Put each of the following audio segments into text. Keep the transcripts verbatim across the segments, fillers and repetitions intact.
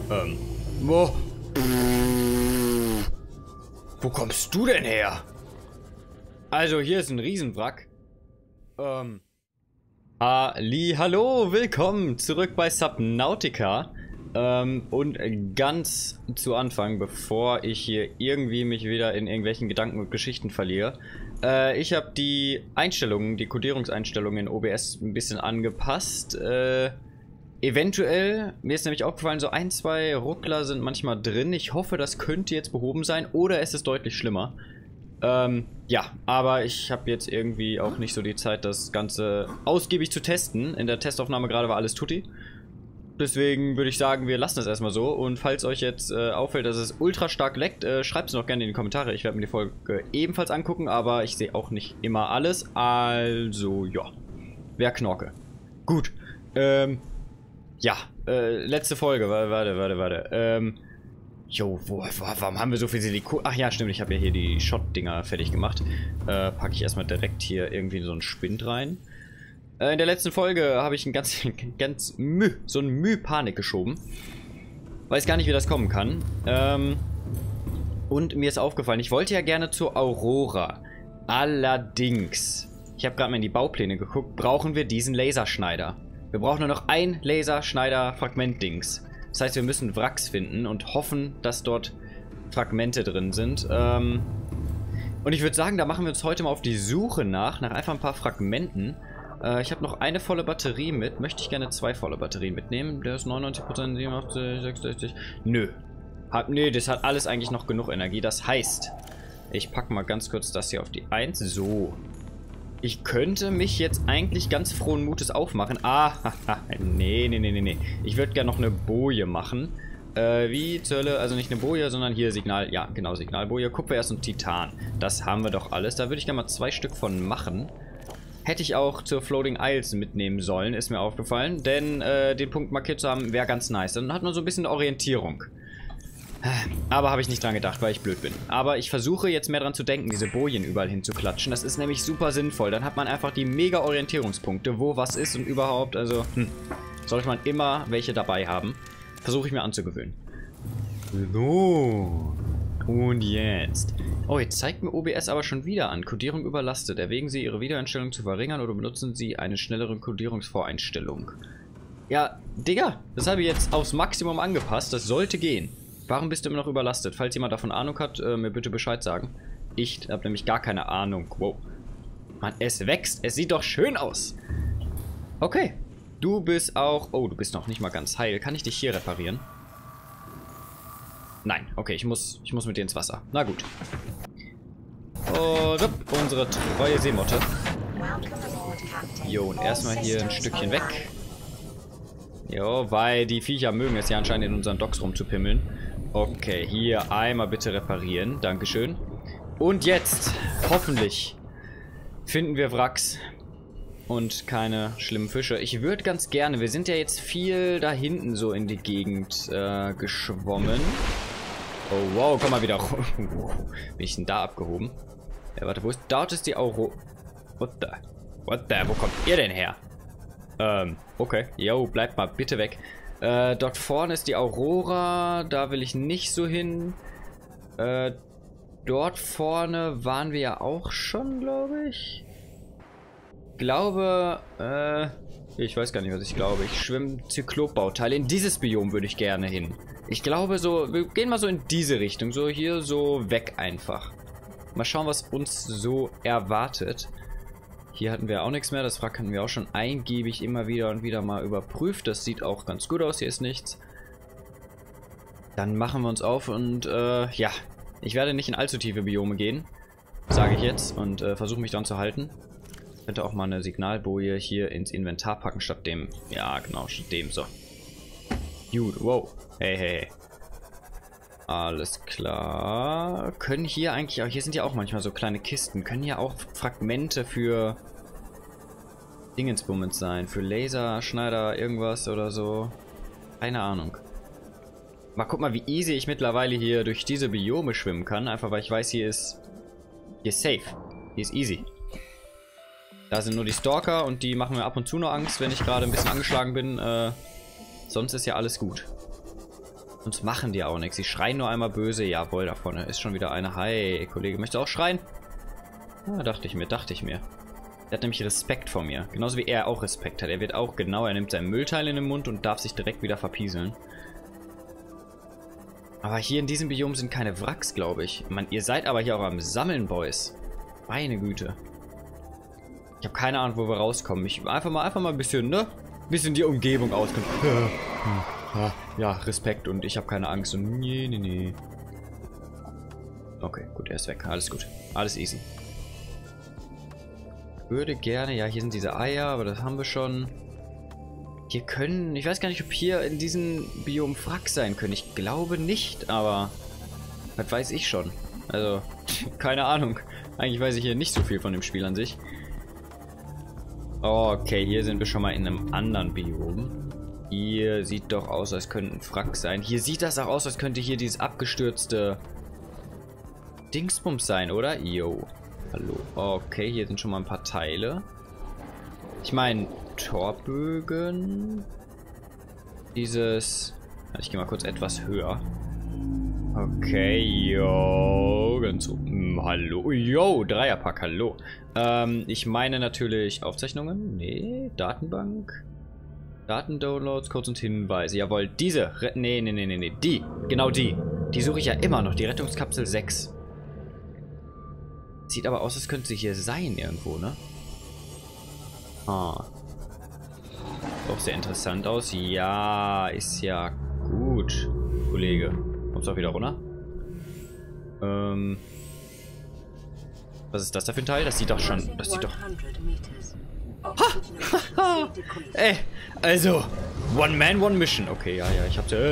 Ähm. Wo? Wo kommst du denn her? Also, hier ist ein Riesenwrack. Ähm. Ali, hallo, willkommen zurück bei Subnautica. Ähm, und ganz zu Anfang, bevor ich hier irgendwie mich wieder in irgendwelchen Gedanken und Geschichten verliere. Äh, ich habe die Einstellungen, die Codierungseinstellungen in O B S ein bisschen angepasst. Äh, eventuell, mir ist nämlich aufgefallen, so ein, zwei Ruckler sind manchmal drin. Ich hoffe, das könnte jetzt behoben sein oder es ist deutlich schlimmer. Ähm, ja, aber ich habe jetzt irgendwie auch nicht so die Zeit, das Ganze ausgiebig zu testen. In der Testaufnahme gerade war alles tutti. Deswegen würde ich sagen, wir lassen das erstmal so. Und falls euch jetzt äh, auffällt, dass es ultra stark leckt, äh, schreibt es noch gerne in die Kommentare. Ich werde mir die Folge ebenfalls angucken, aber ich sehe auch nicht immer alles. Also, ja. Wer Knorke. Gut. Ähm, ja, äh, letzte Folge. Warte, warte, warte. Ähm, jo, wo, wo, warum haben wir so viel Silikon? Ach ja, stimmt, ich habe ja hier die Shot-Dinger fertig gemacht. Äh, packe ich erstmal direkt hier irgendwie so einen Spind rein. In der letzten Folge habe ich ein ganz, ganz Müh, so ein Müh Panik geschoben. Weiß gar nicht, wie das kommen kann. Ähm, und mir ist aufgefallen, ich wollte ja gerne zur Aurora. Allerdings, ich habe gerade mal in die Baupläne geguckt, brauchen wir diesen Laserschneider. Wir brauchen nur noch ein Laserschneider-Fragment-Dings. Das heißt, wir müssen Wracks finden und hoffen, dass dort Fragmente drin sind. Ähm, und ich würde sagen, da machen wir uns heute mal auf die Suche nach, nach einfach ein paar Fragmenten. Ich habe noch eine volle Batterie mit. Möchte ich gerne zwei volle Batterien mitnehmen. Der ist neunundneunzig Prozent, siebenundachtzig, sechsundsechzig. Nö. Hat, nö, das hat alles eigentlich noch genug Energie. Das heißt, ich packe mal ganz kurz das hier auf die eins. So. Ich könnte mich jetzt eigentlich ganz frohen Mutes aufmachen. Ah, haha. Nee, nee, nee, nee, nee. Ich würde gerne noch eine Boje machen. Äh, wie zur Hölle? Also nicht eine Boje, sondern hier Signal. Ja, genau, Signalboje. Kupfererz und Titan. Das haben wir doch alles. Da würde ich gerne mal zwei Stück von machen. Hätte ich auch zur Floating Isles mitnehmen sollen, ist mir aufgefallen. Denn äh, den Punkt markiert zu haben, wäre ganz nice. Dann hat man so ein bisschen Orientierung. Aber habe ich nicht dran gedacht, weil ich blöd bin. Aber ich versuche jetzt mehr dran zu denken, diese Bojen überall hinzuklatschen. Das ist nämlich super sinnvoll. Dann hat man einfach die mega Orientierungspunkte, wo was ist und überhaupt. Also, hm, sollte man immer welche dabei haben. Versuche ich mir anzugewöhnen. So. Und jetzt. Oh, jetzt zeigt mir O B S aber schon wieder an. Codierung überlastet. Erwägen Sie, Ihre Wiedereinstellung zu verringern oder benutzen Sie eine schnellere Codierungsvoreinstellung. Ja, Digga, das habe ich jetzt aufs Maximum angepasst. Das sollte gehen. Warum bist du immer noch überlastet? Falls jemand davon Ahnung hat, äh, mir bitte Bescheid sagen. Ich habe nämlich gar keine Ahnung. Wow. Mann, es wächst. Es sieht doch schön aus. Okay. Du bist auch... Oh, du bist noch nicht mal ganz heil. Kann ich dich hier reparieren? Nein, okay, ich muss, ich muss mit dir ins Wasser. Na gut. Und up, unsere treue Seemotte. Jo, und erstmal hier ein Stückchen weg. Jo, weil die Viecher mögen es ja anscheinend in unseren Docks rumzupimmeln. Okay, hier einmal bitte reparieren. Dankeschön. Und jetzt, hoffentlich, finden wir Wracks. Und keine schlimmen Fische. Ich würde ganz gerne, wir sind ja jetzt viel da hinten so in die Gegend äh, geschwommen. Oh, wow, komm mal wieder. Bin ich denn da abgehoben? Ja, warte, wo ist... Dort ist die Aurora. What the? What the? Wo kommt ihr denn her? Ähm, okay. Jo, bleibt mal bitte weg. Äh, dort vorne ist die Aurora. Da will ich nicht so hin. Äh, dort vorne waren wir ja auch schon, glaube ich. Ich glaube, äh, ich weiß gar nicht, was ich glaube. Ich schwimme Zyklopbauteile. In dieses Biom würde ich gerne hin. Ich glaube so, wir gehen mal so in diese Richtung. So hier, so weg einfach. Mal schauen, was uns so erwartet. Hier hatten wir auch nichts mehr. Das Wrack hatten wir auch schon eingiebig immer wieder und wieder mal überprüft. Das sieht auch ganz gut aus. Hier ist nichts. Dann machen wir uns auf und, äh, ja. Ich werde nicht in allzu tiefe Biome gehen. Sage ich jetzt. Und äh, versuche mich dran zu halten. Ich könnte auch mal eine Signalboje hier ins Inventar packen, statt dem... Ja, genau, statt dem. So. Gut, wow. Hey, hey, hey. Alles klar. Können hier eigentlich auch... Hier sind ja auch manchmal so kleine Kisten. Können hier auch Fragmente für... Dingensbummens sein. Für Laserschneider, irgendwas oder so. Keine Ahnung. Mal guck mal, wie easy ich mittlerweile hier durch diese Biome schwimmen kann. Einfach weil ich weiß, hier ist... Hier ist safe. Hier ist easy. Da sind nur die Stalker und die machen mir ab und zu noch Angst, wenn ich gerade ein bisschen angeschlagen bin. Äh, sonst ist ja alles gut. Sonst machen die auch nichts. Sie schreien nur einmal böse. Jawohl, da vorne ist schon wieder eine. Hi, Kollege, möchtest du auch schreien? Ja, dachte ich mir, dachte ich mir. Er hat nämlich Respekt vor mir. Genauso wie er auch Respekt hat. Er wird auch, genau, er nimmt sein Müllteil in den Mund und darf sich direkt wieder verpieseln. Aber hier in diesem Biom sind keine Wracks, glaube ich. Man, ihr seid aber hier auch am Sammeln, Boys. Meine Güte. Ich habe keine Ahnung, wo wir rauskommen. Ich einfach mal, einfach mal ein bisschen, ne? Ein bisschen die Umgebung auskommen. Ja, Respekt und ich habe keine Angst und nee, nee, nee. Okay, gut, er ist weg. Alles gut. Alles easy. Würde gerne, ja, hier sind diese Eier, aber das haben wir schon. Hier können, ich weiß gar nicht, ob hier in diesem Biom Wracks sein können. Ich glaube nicht, aber das weiß ich schon. Also, keine Ahnung. Eigentlich weiß ich hier nicht so viel von dem Spiel an sich. Okay, hier sind wir schon mal in einem anderen Biom. Hier sieht doch aus, als könnte ein Wrack sein. Hier sieht das auch aus, als könnte hier dieses abgestürzte Dingsbums sein, oder? Yo. Hallo. Okay, hier sind schon mal ein paar Teile. Ich meine, Torbögen. Dieses... Ich gehe mal kurz etwas höher. Okay, yo. Ganz so. Hm, hallo. Yo, Dreierpack, hallo. Ähm, ich meine natürlich Aufzeichnungen. Nee, Datenbank. Datendownloads, Codes und Hinweise. Jawohl, diese. Re nee, nee, nee, nee, nee. Die. Genau die. Die suche ich ja immer noch. Die Rettungskapsel sechs. Sieht aber aus, als könnte sie hier sein irgendwo, ne? Ah. Auch sehr interessant aus. Ja, ist ja gut, Kollege. Kommst du auch wieder runter? Ähm. Was ist das da für ein Teil? Das sieht doch schon. Das sieht doch. Ha! Ey, also. One Man, One Mission. Okay, ja, ja, ich hab's ja.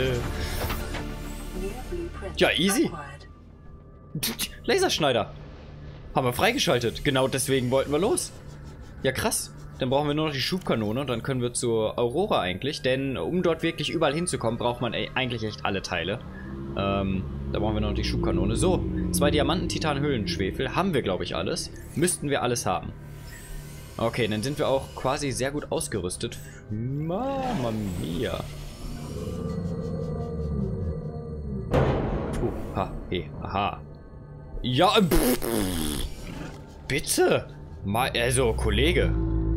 Ja, easy. Laserschneider. Haben wir freigeschaltet. Genau deswegen wollten wir los. Ja, krass. Dann brauchen wir nur noch die Schubkanone und dann können wir zur Aurora eigentlich. Denn um dort wirklich überall hinzukommen, braucht man eigentlich echt alle Teile. Ähm, da brauchen wir noch die Schubkanone. So, zwei Diamanten, Titan, Höhlenschwefel. Haben wir, glaube ich, alles. Müssten wir alles haben. Okay, dann sind wir auch quasi sehr gut ausgerüstet. Mamma mia. Puh, ha, he, aha. Ja, pff, bitte. Mal, also, Kollege.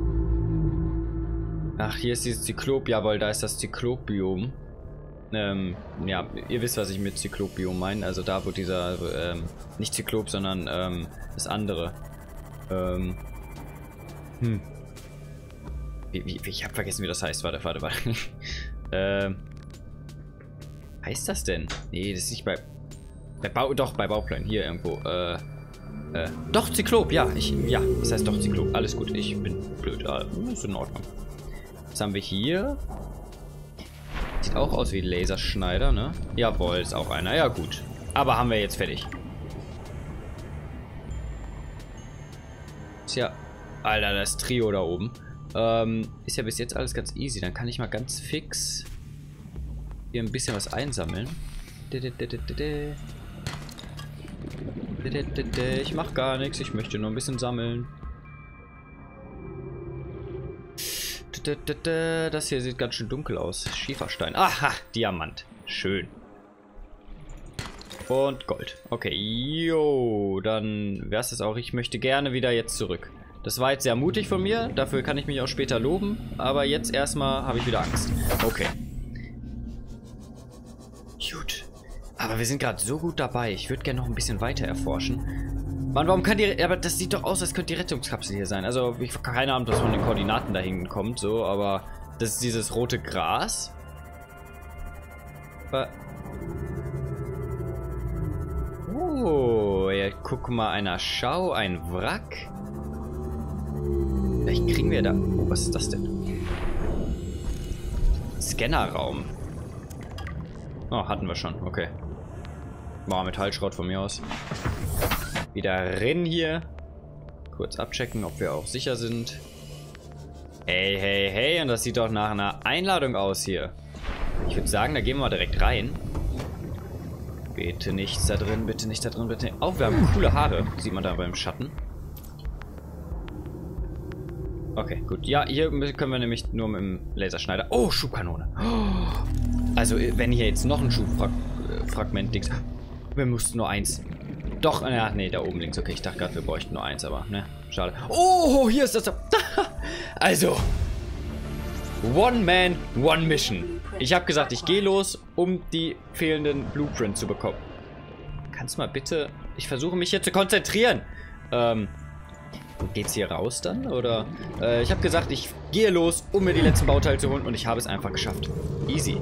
Ach, hier ist dieses Zyklop. Jawohl, da ist das Zyklop-Biom. Ähm, ja, ihr wisst, was ich mit Zyklop-Biom meine. Also da, wo dieser, ähm, nicht Zyklop, sondern, ähm, das andere. Ähm, hm. Wie, wie, ich hab vergessen, wie das heißt. Warte, warte, warte. ähm, heißt das denn? Nee, das ist nicht bei, bei Bau, doch, bei Bauplan. Hier irgendwo, äh, äh, doch, Zyklop, ja, ich, ja, das heißt doch Zyklop. Alles gut, ich bin blöd, ah, ist in Ordnung. Was haben wir hier? Sieht auch aus wie Laserschneider, ne? Jawohl, ist auch einer. Ja, gut. Aber haben wir jetzt fertig. Tja. Alter, das Trio da oben. Ähm, ist ja bis jetzt alles ganz easy. Dann kann ich mal ganz fix hier ein bisschen was einsammeln. Ich mach gar nichts. Ich möchte nur ein bisschen sammeln. Das hier sieht ganz schön dunkel aus. Schieferstein. Aha, Diamant. Schön. Und Gold. Okay, jo, dann wäre es das auch. Ich möchte gerne wieder jetzt zurück. Das war jetzt sehr mutig von mir. Dafür kann ich mich auch später loben. Aber jetzt erstmal habe ich wieder Angst. Okay. Gut. Aber wir sind gerade so gut dabei. Ich würde gerne noch ein bisschen weiter erforschen. Mann, warum kann die... Aber das sieht doch aus, als könnte die Rettungskapsel hier sein. Also, ich habe keine Ahnung, was von den Koordinaten da hinten kommt, so, aber das ist dieses rote Gras. Aber... Oh, ja, guck mal einer. Schau, ein Wrack. Vielleicht kriegen wir da... Oh, was ist das denn? Scannerraum. Oh, hatten wir schon, okay. War Metallschrott von mir aus. Wieder rein hier. Kurz abchecken, ob wir auch sicher sind. Hey, hey, hey. Und das sieht doch nach einer Einladung aus hier. Ich würde sagen, da gehen wir mal direkt rein. Bitte nichts da drin, bitte nicht da drin, bitte nicht. Oh, wir haben coole Haare. Sieht man da beim Schatten. Okay, gut. Ja, hier können wir nämlich nur mit dem Laserschneider... Oh, Schubkanone. Also, wenn hier jetzt noch ein Schubfragment... Dings. Wir mussten nur eins. Doch, ja, nee, da oben links. Okay, ich dachte gerade, wir bräuchten nur eins, aber, ne, schade. Oh, hier ist das... Also... One Man, One Mission. Ich habe gesagt, ich gehe los, um die fehlenden Blueprints zu bekommen. Kannst du mal bitte... Ich versuche mich hier zu konzentrieren. Ähm... Geht's hier raus dann? Oder? Äh, ich habe gesagt, ich gehe los, um mir die letzten Bauteile zu holen und ich habe es einfach geschafft. Easy.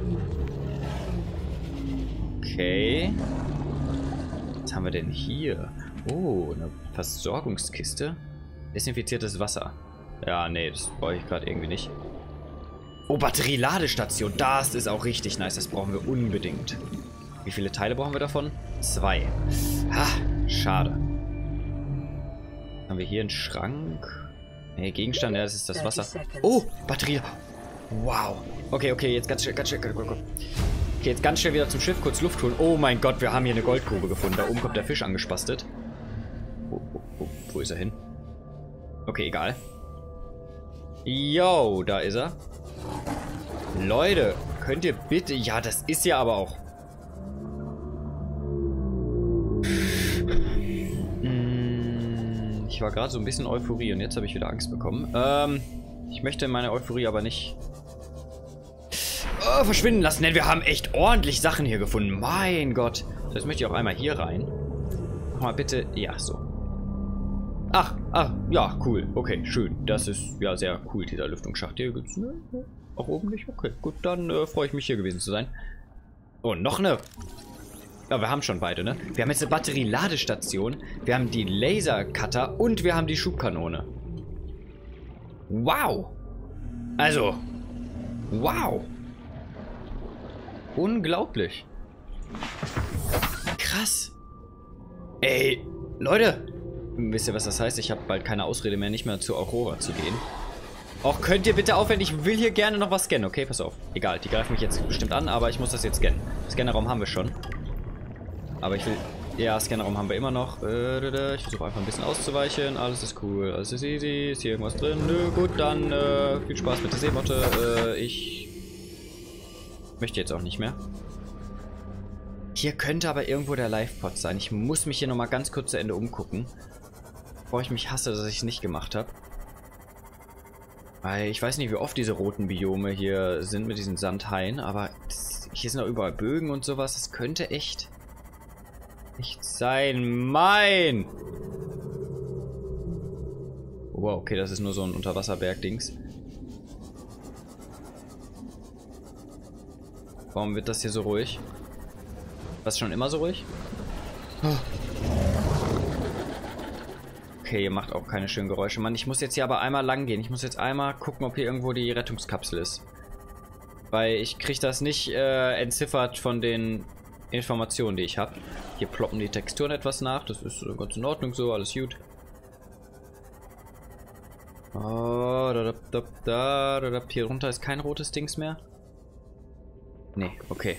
Okay. Was haben wir denn hier? Oh, eine Versorgungskiste. Desinfiziertes Wasser. Ja, nee, das brauche ich gerade irgendwie nicht. Oh, Batterieladestation. Das ist auch richtig nice. Das brauchen wir unbedingt. Wie viele Teile brauchen wir davon? Zwei. Ha, schade. Haben wir hier einen Schrank? Nee, Gegenstand, ja, das ist das Wasser. Oh, Batterie. Wow. Okay, okay, jetzt ganz schnell, ganz schnell. Okay, jetzt ganz schnell wieder zum Schiff, kurz Luft holen. Oh mein Gott, wir haben hier eine Goldgrube gefunden. Da oben kommt der Fisch angespastet. Oh, oh, oh, wo ist er hin? Okay, egal. Yo, da ist er. Leute, könnt ihr bitte... Ja, das ist ja aber auch... Ich war gerade so ein bisschen Euphorie und jetzt habe ich wieder Angst bekommen. Ähm, ich möchte meine Euphorie aber nicht oh, verschwinden lassen, denn wir haben echt ordentlich Sachen hier gefunden. Mein Gott. Das möchte ich auch einmal hier rein. Mach mal bitte. Ja, so. Ach, ach, ja, cool. Okay, schön. Das ist ja sehr cool, dieser Lüftungsschacht. Hier gibt's ne? Auch oben nicht? Okay, gut, dann äh, freue ich mich, hier gewesen zu sein. Oh, noch eine. Ja, wir haben schon beide, ne? Wir haben jetzt eine Batterieladestation, wir haben die Lasercutter und wir haben die Schubkanone. Wow! Also, wow! Unglaublich. Krass. Ey, Leute! Wisst ihr, was das heißt? Ich habe bald keine Ausrede mehr, nicht mehr zu Aurora zu gehen. Auch könnt ihr bitte aufhören? Ich will hier gerne noch was scannen, okay? Pass auf. Egal, die greifen mich jetzt bestimmt an, aber ich muss das jetzt scannen. Scannerraum haben wir schon. Aber ich will... Ja, Scannerraum haben wir immer noch. Ich versuche einfach ein bisschen auszuweichen. Alles ist cool, alles ist easy. Ist hier irgendwas drin? Nö, gut, dann äh, viel Spaß mit der Seemotte. Äh, ich möchte jetzt auch nicht mehr. Hier könnte aber irgendwo der Live-Pod sein. Ich muss mich hier nochmal ganz kurz zu Ende umgucken. Bevor ich mich hasse, dass ich es nicht gemacht habe. Weil ich weiß nicht, wie oft diese roten Biome hier sind mit diesen Sandhaien. Aber das, hier sind auch überall Bögen und sowas. Das könnte echt... nicht sein. Mein! Wow, okay, das ist nur so ein Unterwasserberg-Dings. Warum wird das hier so ruhig? War es schon immer so ruhig? Okay, ihr macht auch keine schönen Geräusche. Mann, ich muss jetzt hier aber einmal lang gehen. Ich muss jetzt einmal gucken, ob hier irgendwo die Rettungskapsel ist. Weil ich kriege das nicht äh, entziffert von den Informationen, die ich habe. Hier ploppen die Texturen etwas nach. Das ist äh, ganz in Ordnung so, alles gut. Oh, da, da, da, da, da, da. Hier runter ist kein rotes Dings mehr. Nee, okay.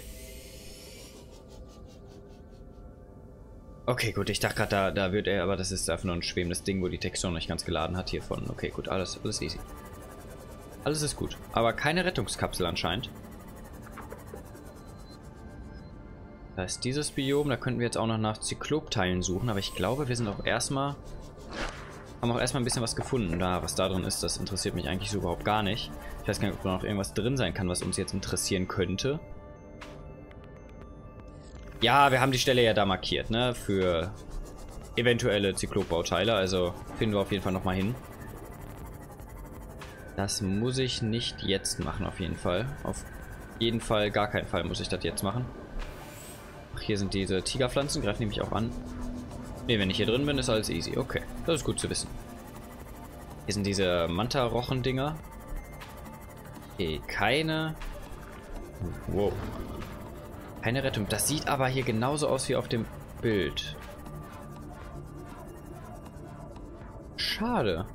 Okay, gut, ich dachte gerade, da, da wird er, aber das ist einfach nur ein schwebendes Ding, wo die Textur noch nicht ganz geladen hat hiervon. Okay, gut, alles, alles easy. Alles ist gut. Aber keine Rettungskapsel anscheinend. Da ist dieses Biom, da könnten wir jetzt auch noch nach Zyklopteilen suchen, aber ich glaube, wir sind auch erstmal... haben auch erstmal ein bisschen was gefunden. Da, was da drin ist, das interessiert mich eigentlich so überhaupt gar nicht. Ich weiß gar nicht, ob da noch irgendwas drin sein kann, was uns jetzt interessieren könnte. Ja, wir haben die Stelle ja da markiert, ne? Für eventuelle Zyklopbauteile. Also finden wir auf jeden Fall nochmal hin. Das muss ich nicht jetzt machen, auf jeden Fall. Auf jeden Fall, gar keinen Fall muss ich das jetzt machen. Ach, hier sind diese Tigerpflanzen, greifen nämlich auch an. Ne, wenn ich hier drin bin, ist alles easy. Okay, das ist gut zu wissen. Hier sind diese Manta-Rochen-Dinger. Okay, keine... Wow. Keine Rettung. Das sieht aber hier genauso aus wie auf dem Bild. Schade.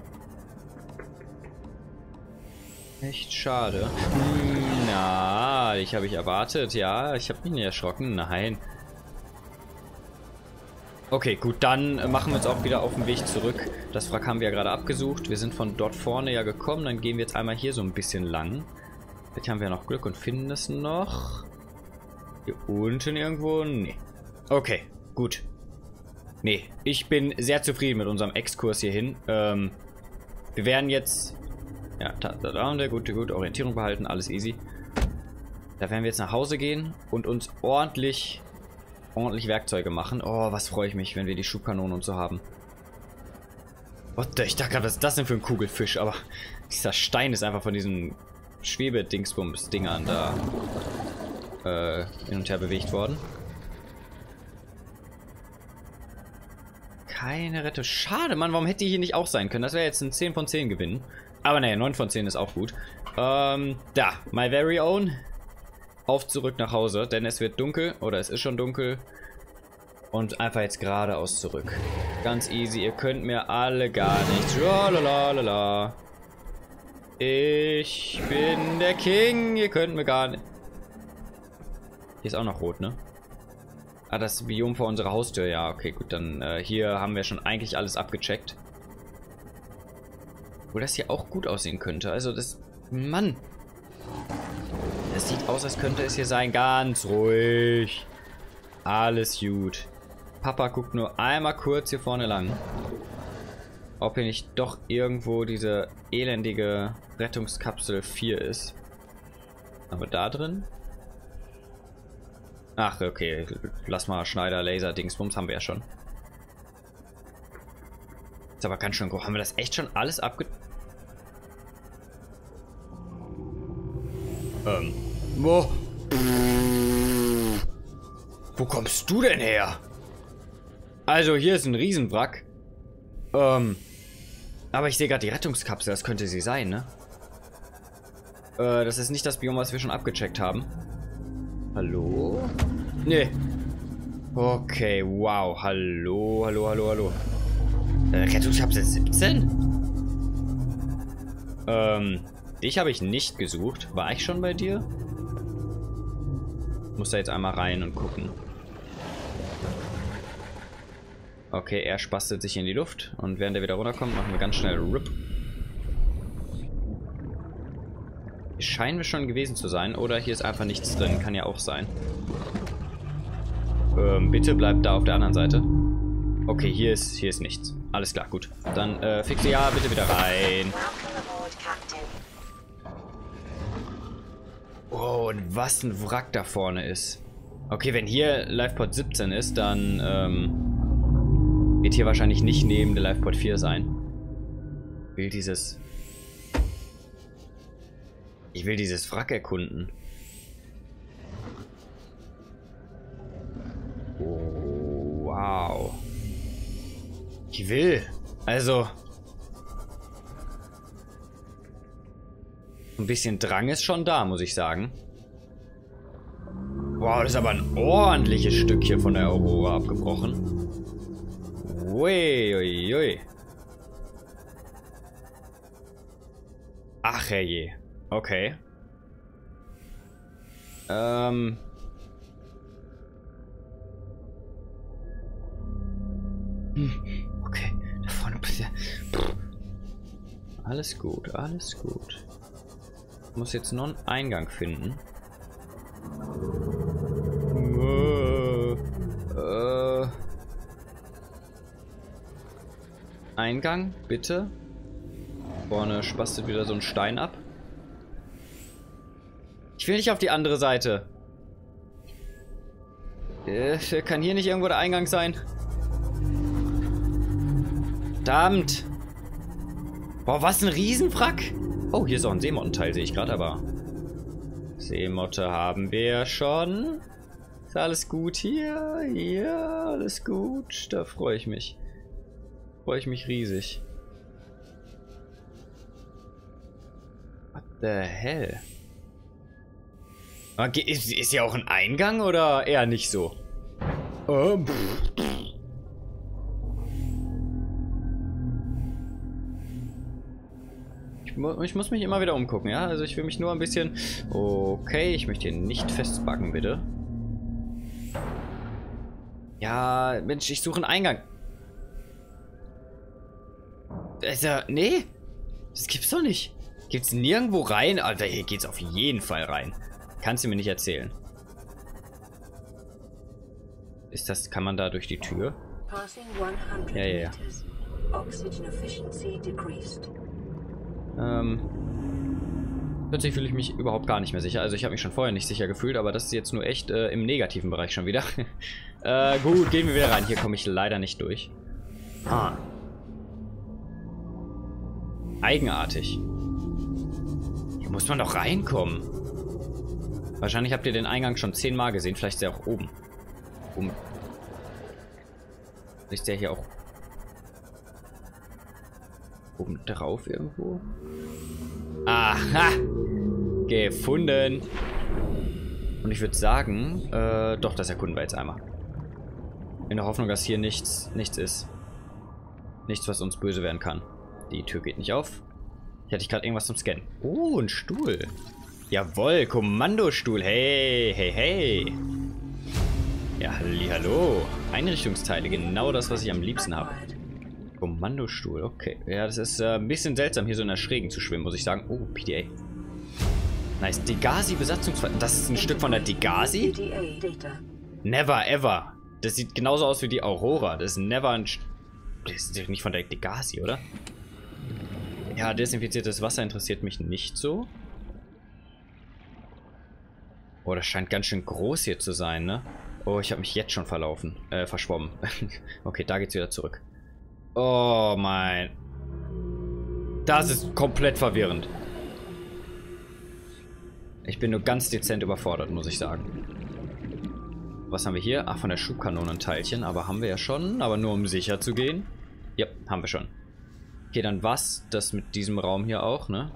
Echt schade. Na, ich habe ich erwartet. Ja, ich habe mich nicht erschrocken. Nein. Okay, gut, dann äh, machen wir uns auch wieder auf den Weg zurück. Das Wrack haben wir ja gerade abgesucht. Wir sind von dort vorne ja gekommen. Dann gehen wir jetzt einmal hier so ein bisschen lang. Vielleicht haben wir noch Glück und finden es noch. Hier unten irgendwo? Nee. Okay, gut. Nee, ich bin sehr zufrieden mit unserem Exkurs hierhin. Ähm, wir werden jetzt... Ja, da, da, da, der gute, gute Orientierung behalten, alles easy. Da werden wir jetzt nach Hause gehen und uns ordentlich, ordentlich Werkzeuge machen. Oh, was freue ich mich, wenn wir die Schubkanonen und so haben. What the, ich dachte gerade, was ist das denn für ein Kugelfisch? Aber dieser Stein ist einfach von diesen Schwebe-Dingsbums-Dingern da äh, hin und her bewegt worden. Keine Rette. Schade, Mann, warum hätte die hier nicht auch sein können? Das wäre jetzt ein zehn von zehn Gewinn. Aber naja, neun von zehn ist auch gut. Ähm, da, my very own. Auf zurück nach Hause, denn es wird dunkel, oder es ist schon dunkel. Und einfach jetzt geradeaus zurück. Ganz easy, ihr könnt mir alle gar nichts. Lalalala. Ich bin der King, ihr könnt mir gar nicht... Hier ist auch noch rot, ne? Ah, das Biom vor unserer Haustür. Ja, okay, gut, dann äh, hier haben wir schon eigentlich alles abgecheckt. Wo das hier auch gut aussehen könnte. Also das... Mann! Das sieht aus, als könnte es hier sein. Ganz ruhig. Alles gut. Papa guckt nur einmal kurz hier vorne lang. Ob hier nicht doch irgendwo diese elendige Rettungskapsel vier ist. Aber da drin? Ach, okay. Lass mal Schneider, Laser, Dingsbums haben wir ja schon. Ist aber ganz schön groß. Haben wir das echt schon alles abge... Ähm. Wo? Wo kommst du denn her? Also, hier ist ein Riesenwrack. Ähm. Aber ich sehe gerade die Rettungskapsel. Das könnte sie sein, ne? Äh, das ist nicht das Biom, was wir schon abgecheckt haben. Hallo? Nee. Okay, wow. Hallo, hallo, hallo, hallo. Äh, Rettungskapsel siebzehn? Ähm, dich habe ich nicht gesucht. War ich schon bei dir? Muss da jetzt einmal rein und gucken. Okay, er spastelt sich in die Luft. Und während er wieder runterkommt, machen wir ganz schnell RIP. Hier scheinen wir schon gewesen zu sein. Oder hier ist einfach nichts drin. Kann ja auch sein. Ähm, bitte bleibt da auf der anderen Seite. Okay, hier ist, hier ist nichts. Alles klar, gut. Dann, äh, fixe ja, bitte wieder rein. Oh, und was ein Wrack da vorne ist. Okay, wenn hier Liveport siebzehn ist, dann, ähm, wird hier wahrscheinlich nicht neben der Liveport vier sein. Ich will dieses... Ich will dieses Wrack erkunden. Oh, wow. Ich will. Also... Ein bisschen Drang ist schon da, muss ich sagen. Wow, das ist aber ein ordentliches Stück hier von der Aurora abgebrochen. Ui, ui, ui. Ach herrje. Okay. Ähm. Hm, okay. Da vorne bitte. Alles gut, alles gut. Ich muss jetzt noch einen Eingang finden. Äh, äh. Eingang, bitte. Vorne spastet wieder so ein Stein ab. Ich will nicht auf die andere Seite. Äh, kann hier nicht irgendwo der Eingang sein? Verdammt! Boah, was ein Riesenwrack! Oh, hier ist auch ein Seemottenteil, sehe ich gerade, aber... Seemotte haben wir schon. Ist alles gut hier? Ja, alles gut. Da freue ich mich. Freue ich mich riesig. What the hell? Okay, ist, ist ja auch ein Eingang oder eher nicht so? Ähm. Ich, mu ich muss mich immer wieder umgucken, ja? Also ich will mich nur ein bisschen... Okay, ich möchte hier nicht festbacken, bitte. Ja, Mensch, ich suche einen Eingang. Also, nee. Das gibt's doch nicht. Gibt's nirgendwo rein? Alter, hier geht's auf jeden Fall rein. Kannst du mir nicht erzählen. Ist das, kann man da durch die Tür? Ja, ja, ja. Ähm. Plötzlich fühle ich mich überhaupt gar nicht mehr sicher. Also ich habe mich schon vorher nicht sicher gefühlt, aber das ist jetzt nur echt äh, im negativen Bereich schon wieder. äh, gut, gehen wir wieder rein. Hier komme ich leider nicht durch. Ah. Eigenartig. Hier muss man doch reinkommen. Wahrscheinlich habt ihr den Eingang schon zehnmal gesehen. Vielleicht ist der auch oben. Oben. Ist der hier auch oben drauf irgendwo? Aha! Gefunden! Und ich würde sagen, äh, doch, das erkunden wir jetzt einmal. In der Hoffnung, dass hier nichts, nichts ist. Nichts, was uns böse werden kann. Die Tür geht nicht auf. Hier hatte ich gerade irgendwas zum Scannen. Oh, ein Stuhl. Jawohl, Kommandostuhl. Hey, hey, hey. Ja, hallo. Einrichtungsteile, genau das, was ich am liebsten habe. Kommandostuhl, okay. Ja, das ist äh, ein bisschen seltsam, hier so in der Schrägen zu schwimmen, muss ich sagen. Oh, P D A. Nice. Degasi-Besatzungsfall. Das ist ein Stück von der Degasi? Never ever. Das sieht genauso aus wie die Aurora. Das ist never ein... St das ist nicht von der Degasi, oder? Ja, desinfiziertes Wasser interessiert mich nicht so. Oh, das scheint ganz schön groß hier zu sein, ne? Oh, ich habe mich jetzt schon verlaufen. Äh, verschwommen. Okay, da geht's wieder zurück. Oh mein. Das ist komplett verwirrend. Ich bin nur ganz dezent überfordert, muss ich sagen. Was haben wir hier? Ach, von der Schubkanone ein Teilchen. Aber haben wir ja schon. Aber nur um sicher zu gehen. Ja, haben wir schon. Okay, dann was? Das mit diesem Raum hier auch, ne?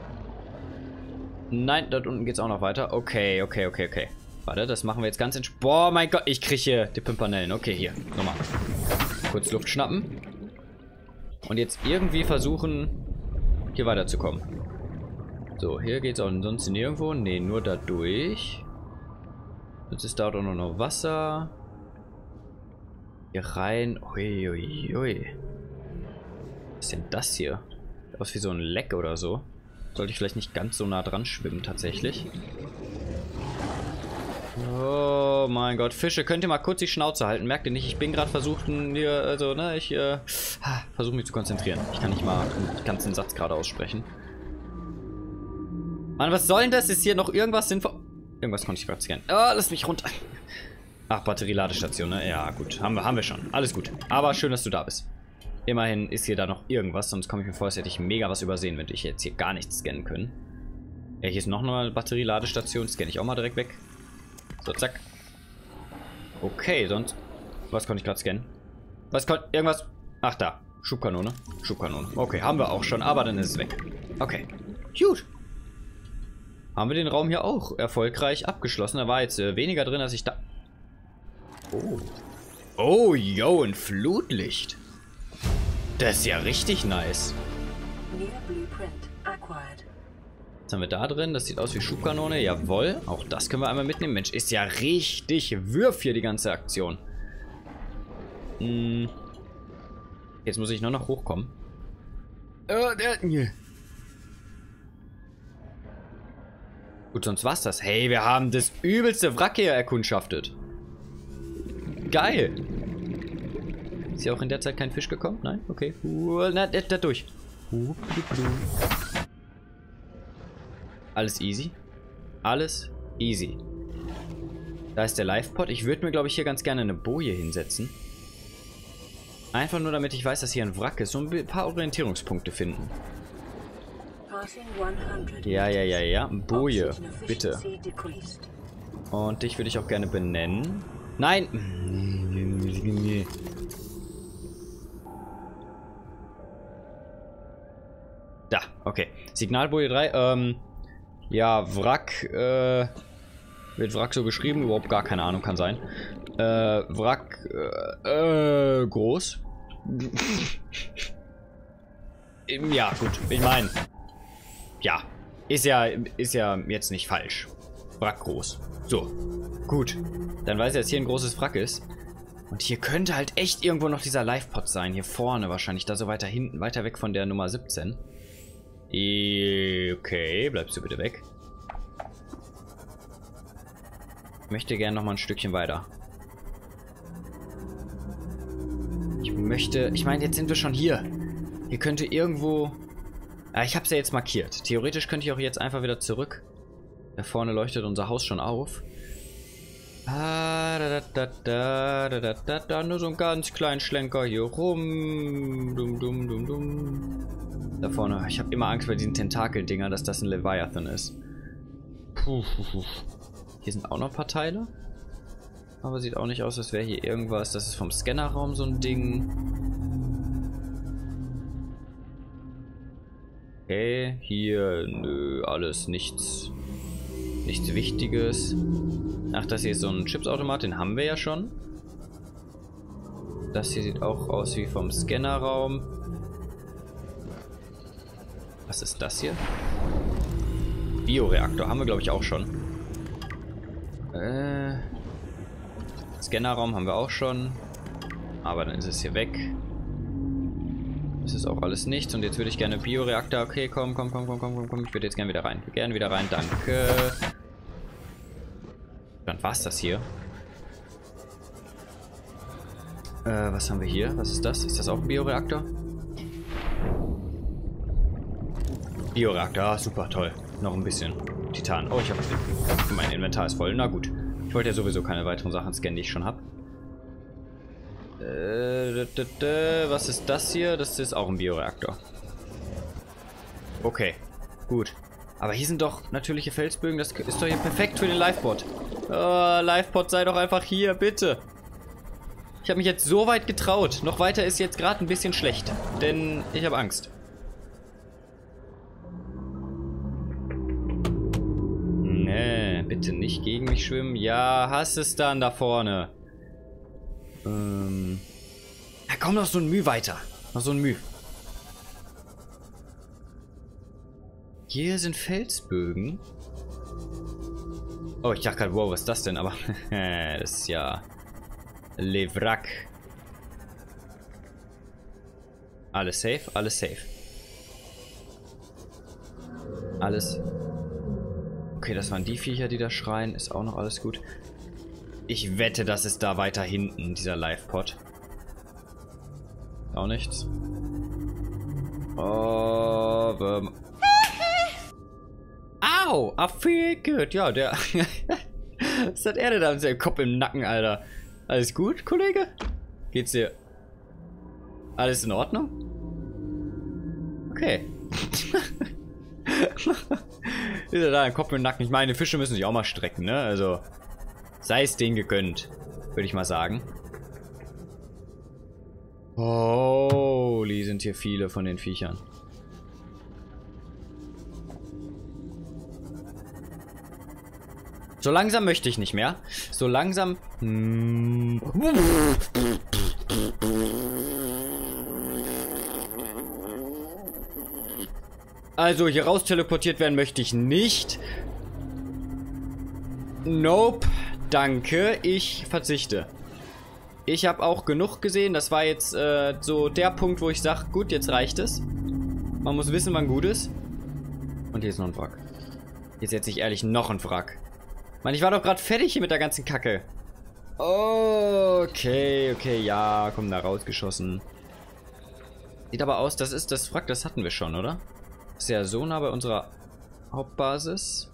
Nein, dort unten geht's auch noch weiter. Okay, okay, okay, okay. Warte, das machen wir jetzt ganz entspannt. Boah, mein Gott, ich kriege hier die Pimpernellen. Okay, hier, nochmal. Kurz Luft schnappen. Und jetzt irgendwie versuchen, hier weiterzukommen. So, hier geht's auch ansonsten nirgendwo. Ne, nur da durch. Jetzt ist da auch noch, noch Wasser. Hier rein. Uiuiui. Ui, ui. Was ist denn das hier? Sieht aus wie so ein Leck oder so. Sollte ich vielleicht nicht ganz so nah dran schwimmen, tatsächlich. Oh mein Gott, Fische, könnt ihr mal kurz die Schnauze halten? Merkt ihr nicht, ich bin gerade versucht, hier, also, ne, ich äh, versuche mich zu konzentrieren. Ich kann nicht mal den ganzen Satz gerade aussprechen. Mann, was soll denn das? Ist hier noch irgendwas sinnvoll? Irgendwas konnte ich gerade scannen. Oh, lass mich runter. Ach, Batterieladestation, ne? Ja, gut, haben wir, haben wir schon. Alles gut. Aber schön, dass du da bist. Immerhin ist hier da noch irgendwas, sonst komme ich mir vor, als hätte ich mega was übersehen, wenn ich jetzt hier gar nichts scannen können. Ja, hier ist noch eine Batterieladestation, scanne ich auch mal direkt weg. So, zack. Okay, sonst... Was konnte ich gerade scannen? Was konnte... Irgendwas... Ach, da. Schubkanone. Schubkanone. Okay, haben wir auch schon, aber dann ist es weg. Okay. Gut. Haben wir den Raum hier auch erfolgreich abgeschlossen. Da war jetzt äh, weniger drin, als ich da... Oh. Oh, yo, ein Flutlicht. Das ist ja richtig nice. Was haben wir da drin? Das sieht aus wie Schubkanone. Jawohl. Auch das können wir einmal mitnehmen. Mensch, ist ja richtig Würf hier die ganze Aktion. Hm. Jetzt muss ich nur noch hochkommen. Äh, der... Gut, sonst war's das. Hey, wir haben das übelste Wrack hier erkundschaftet. Geil. Ist hier auch in der Zeit kein Fisch gekommen? Nein? Okay. Uh, na, da, da durch. Uh, Alles easy. Alles easy. Da ist der Live-Pod. Ich würde mir, glaube ich, hier ganz gerne eine Boje hinsetzen. Einfach nur, damit ich weiß, dass hier ein Wrack ist. So ein paar Orientierungspunkte finden. Ja, ja, ja, ja. Boje. Bitte. Und dich würde ich auch gerne benennen. Nein! Da, okay. Signalboje drei. Ähm, ja, Wrack. Äh, wird Wrack so geschrieben? Überhaupt gar keine Ahnung, kann sein. Äh, Wrack. Äh, äh groß. Ja, gut. Ich meine. Ja. Ist ja, ist ja jetzt nicht falsch. Wrack groß. So. Gut. Dann weiß ich, dass hier ein großes Wrack ist. Und hier könnte halt echt irgendwo noch dieser Live-Pod sein. Hier vorne wahrscheinlich. Da so weiter hinten. Weiter weg von der Nummer siebzehn. Okay, bleibst du bitte weg. Ich möchte gerne noch mal ein Stückchen weiter. Ich möchte... Ich meine, jetzt sind wir schon hier. Hier könnte irgendwo... Ja, ich habe es ja jetzt markiert. Theoretisch könnte ich auch jetzt einfach wieder zurück. Da vorne leuchtet unser Haus schon auf. Ah, da, da, da, da, da, da, da, nur so einen ganz kleinen Schlenker hier rum. Dum, dum, dum, dum. Da vorne. Ich habe immer Angst bei diesen Tentakel-Dinger, dass das ein Leviathan ist. Puh, puh, puh. Hier sind auch noch ein paar Teile. Aber sieht auch nicht aus, als wäre hier irgendwas. Das ist vom Scannerraum so ein Ding. Okay, hier, nö, alles nichts. Nichts Wichtiges. Ach, das hier ist so ein Chipsautomat, den haben wir ja schon. Das hier sieht auch aus wie vom Scannerraum. Was ist das hier? Bioreaktor haben wir, glaube ich, auch schon. Äh, Scannerraum haben wir auch schon. Aber dann ist es hier weg. Das ist auch alles nichts. Und jetzt würde ich gerne Bioreaktor. Okay, komm, komm, komm, komm, komm, komm, komm. Ich würde jetzt gerne wieder rein. Gerne wieder rein, danke. Dann war's das hier. Äh, was haben wir hier? Was ist das? Ist das auch ein Bioreaktor? Bioreaktor, ah, super, toll. Noch ein bisschen Titan. Oh, ich habe... Mein Inventar ist voll. Na gut. Ich wollte ja sowieso keine weiteren Sachen scannen, die ich schon habe. Äh, da, da, da. Was ist das hier? Das ist auch ein Bioreaktor. Okay, gut. Aber hier sind doch natürliche Felsbögen. Das ist doch hier perfekt für den Livepod. Oh, Livepod, sei doch einfach hier, bitte. Ich habe mich jetzt so weit getraut. Noch weiter ist jetzt gerade ein bisschen schlecht. Denn ich habe Angst. Nee, bitte nicht gegen mich schwimmen. Ja, hast es dann da vorne. Ähm. Ja, komm noch so ein Müh weiter. Noch so ein Müh. Hier sind Felsbögen. Oh, ich dachte gerade, wow, was ist das denn? Aber das ist ja Levrak. Alles safe, alles safe. Alles. Okay, das waren die Viecher, die da schreien. Ist auch noch alles gut. Ich wette, das ist da weiter hinten, dieser Live-Pod. Auch nichts. Oh, ähm. Au! I feel good. Ja, der... Was hat er denn da mit seinem Kopf im Nacken, Alter? Alles gut, Kollege? Geht's dir... Alles in Ordnung? Okay. Ist er da ein Kopf im Nacken? Ich meine, Fische müssen sich auch mal strecken, ne? Also... Sei es denen gegönnt, würde ich mal sagen. Holy, sind hier viele von den Viechern. So langsam möchte ich nicht mehr. So langsam... Hm. Also hier raus teleportiert werden möchte ich nicht. Nope. Danke, ich verzichte. Ich habe auch genug gesehen. Das war jetzt äh, so der Punkt, wo ich sage, gut, jetzt reicht es. Man muss wissen, wann gut ist. Und hier ist noch ein Wrack. Jetzt jetzt nicht ehrlich, noch ein Wrack. Mann, ich war doch gerade fertig hier mit der ganzen Kacke. Okay, okay, ja, komm, da rausgeschossen. Sieht aber aus, das ist das Wrack, das hatten wir schon, oder? Ist ja so nah bei unserer Hauptbasis.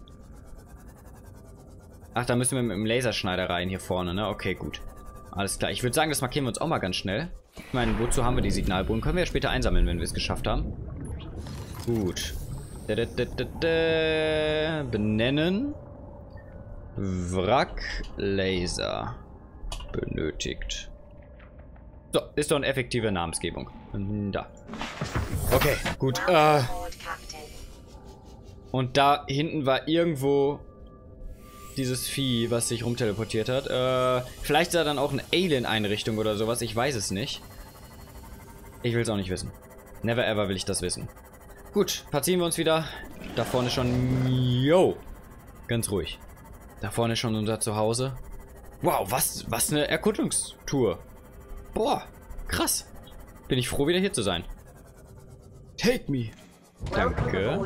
Ach, da müssen wir mit dem Laserschneider rein hier vorne, ne? Okay, gut. Alles klar. Ich würde sagen, das markieren wir uns auch mal ganz schnell. Ich meine, wozu haben wir die Signalbohnen? Können wir ja später einsammeln, wenn wir es geschafft haben. Gut. Da, da, da, da, da. Benennen. Wrack Laser. Benötigt. So, ist doch eine effektive Namensgebung. Da. Okay, gut. Äh. Und da hinten war irgendwo dieses Vieh, was sich rumteleportiert hat. Äh, vielleicht ist da dann auch eine Alien-Einrichtung oder sowas. Ich weiß es nicht. Ich will es auch nicht wissen. Never ever will ich das wissen. Gut, platzieren wir uns wieder. Da vorne schon... Yo! Ganz ruhig. Da vorne schon unser Zuhause. Wow, was, was eine Erkundungstour. Boah, krass. Bin ich froh, wieder hier zu sein. Take me. Danke.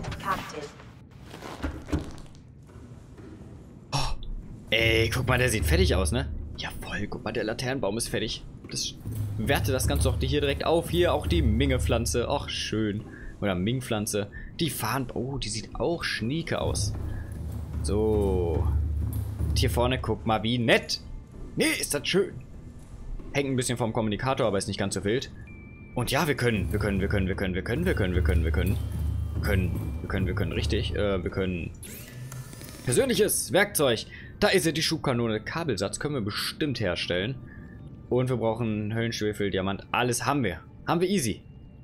Oh, ey, guck mal, der sieht fertig aus, ne? Ja, voll. Guck mal, der Laternenbaum ist fertig. Das werte das Ganze doch hier direkt auf. Hier auch die Minge-Pflanze. Ach, schön. Oder Ming-Pflanze. Die Farn... Oh, die sieht auch schnieke aus. So. Und hier vorne, guck mal, wie nett. Nee, ist das schön. Hängt ein bisschen vom Kommunikator, aber ist nicht ganz so wild. Und ja, wir können, wir können, wir können, wir können, wir können, wir können, wir können, wir können. Wir können, wir können, wir können, richtig. Äh, wir können... Persönliches Werkzeug. Da ist ja die Schubkanone. Kabelsatz können wir bestimmt herstellen. Und wir brauchen Höllenschwefel, Diamant. Alles haben wir. Haben wir easy.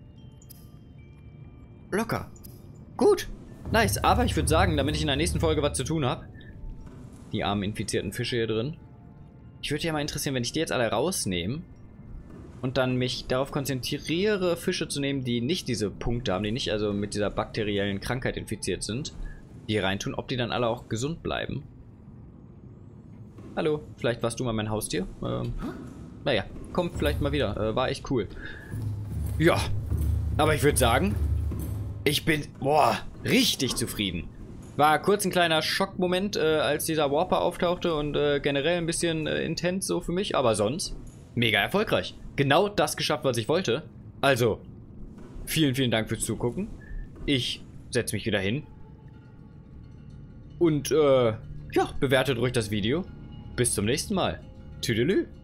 Locker. Gut. Nice. Aber ich würde sagen, damit ich in der nächsten Folge was zu tun habe. Die armen infizierten Fische hier drin. Ich würde ja mal interessieren, wenn ich die jetzt alle rausnehme. Und dann mich darauf konzentriere, Fische zu nehmen, die nicht diese Punkte haben. Die nicht also mit dieser bakteriellen Krankheit infiziert sind. Die hier reintun. Ob die dann alle auch gesund bleiben. Hallo. Vielleicht warst du mal mein Haustier. Ähm... Naja, kommt vielleicht mal wieder. Äh, war echt cool. Ja. Aber ich würde sagen, ich bin, boah, richtig zufrieden. War kurz ein kleiner Schockmoment, äh, als dieser Warper auftauchte und äh, generell ein bisschen äh, intens so für mich. Aber sonst, mega erfolgreich. Genau das geschafft, was ich wollte. Also, vielen, vielen Dank fürs Zugucken. Ich setze mich wieder hin. Und, äh, ja, bewertet ruhig das Video. Bis zum nächsten Mal. Tüdelü.